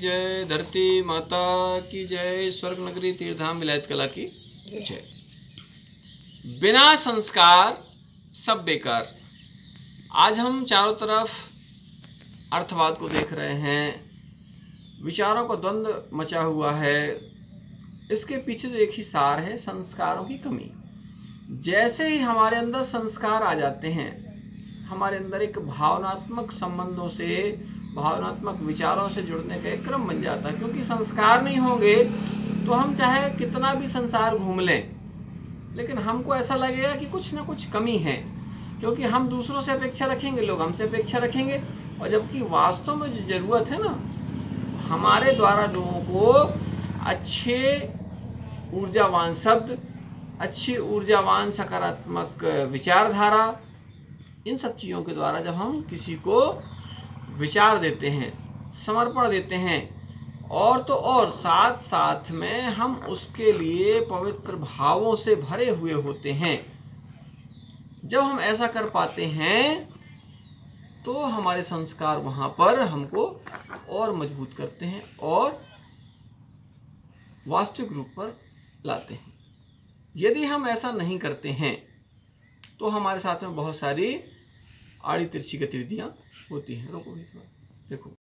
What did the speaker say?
जय, धरती माता की जय, स्वर्ग नगरी तीर्थधाम विलायत कला की जय। बिना संस्कार सब बेकार। आज हम चारों तरफ अर्थवाद को देख रहे हैं, विचारों का द्वंद्व मचा हुआ है। इसके पीछे तो एक ही सार है, संस्कारों की कमी। जैसे ही हमारे अंदर संस्कार आ जाते हैं, हमारे अंदर एक भावनात्मक संबंधों से, भावनात्मक विचारों से जुड़ने का एक क्रम बन जाता है। क्योंकि संस्कार नहीं होंगे तो हम चाहे कितना भी संसार घूम लें, लेकिन हमको ऐसा लगेगा कि कुछ ना कुछ कमी है। क्योंकि हम दूसरों से अपेक्षा रखेंगे, लोग हमसे अपेक्षा रखेंगे, और जबकि वास्तव में जो ज़रूरत है ना, हमारे द्वारा लोगों को अच्छे ऊर्जावान शब्द, अच्छी ऊर्जावान सकारात्मक विचारधारा, इन सब चीज़ों के द्वारा जब हम किसी को विचार देते हैं, समर्पण देते हैं, और तो और साथ साथ में हम उसके लिए पवित्र भावों से भरे हुए होते हैं। जब हम ऐसा कर पाते हैं तो हमारे संस्कार वहाँ पर हमको और मजबूत करते हैं और वास्तविक रूप पर लाते हैं। यदि हम ऐसा नहीं करते हैं तो हमारे साथ में बहुत सारी आड़ी तिरछी गतिविधियाँ होती हैं। रोको भी, देखो।